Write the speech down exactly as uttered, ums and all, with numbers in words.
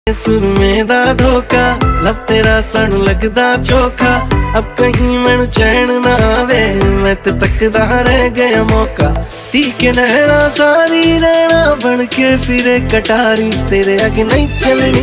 सुरमे दा धोखा लब तेरा सानू लगदा चोखा अब कहीं मैनू चैन ना आवे मैं ते तकदा रह गया मौका ती के नैना सारी रहना बन के फिरे कटारी तेरे अगे नहीं चलनी।